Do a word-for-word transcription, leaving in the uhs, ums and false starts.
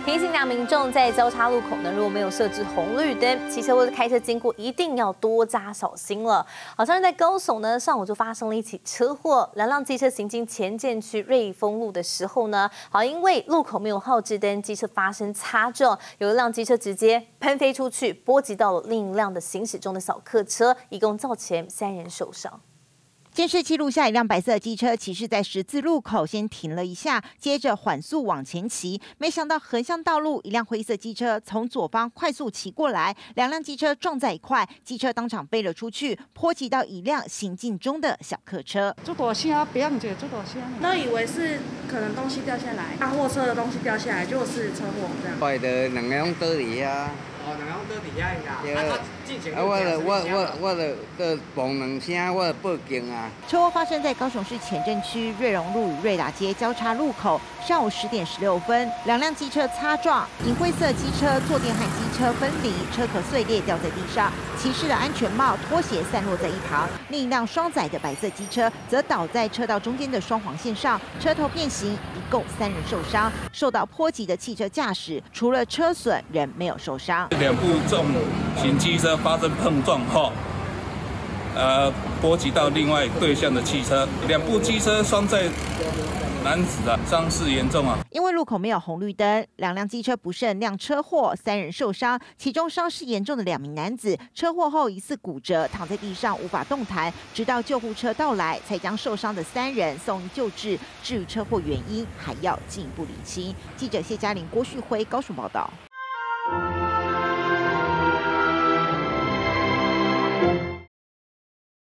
提醒两民众在交叉路口呢，如果没有设置红绿灯，骑车或者开车经过，一定要多加小心了。好像是在高雄呢，上午就发生了一起车祸，两辆机车行经前建区瑞丰路的时候呢，好因为路口没有号志灯，机车发生擦撞，有一辆机车直接喷飞出去，波及到了另一辆的行驶中的小客车，一共造成三人受伤。 监视器录下一辆白色机车骑士在十字路口先停了一下，接着缓速往前骑。没想到横向道路，一辆灰色机车从左方快速骑过来，两辆机车撞在一块，机车当场飞了出去，波及到一辆行进中的小客车。 这大声，不要姐，这大声。 都以为是可能东西掉下来，大货车的东西掉下来，就是车祸这样。 坏的两个拢倒底啊。 哦，两辆倒底下呀。 对。 啊，进前啊，我了我我我了个嘣两声，我报警啊。 车祸发生在高雄市前镇区瑞荣路与瑞达街交叉路口，上午十点十六分，两辆机车擦撞，银灰色机车坐垫和机车分离，车壳碎裂掉在地上，骑士的安全帽、拖鞋散落在一旁。另一辆双载的白色机车则倒在车道中间的双黄线上，车头变形，一共三人受伤。受到波及的汽车驾驶，除了车损，人没有受伤。 两部重型机车发生碰撞后，呃，波及到另外对向的汽车，两部机车双载男子啊，伤势严重啊。 因为路口没有红绿灯，两辆机车不慎酿车祸，三人受伤，其中伤势严重的两名男子，车祸后疑似骨折，躺在地上无法动弹，直到救护车到来，才将受伤的三人送医救治。至于车祸原因，还要进一步厘清。记者谢嘉玲、郭旭辉高雄报道。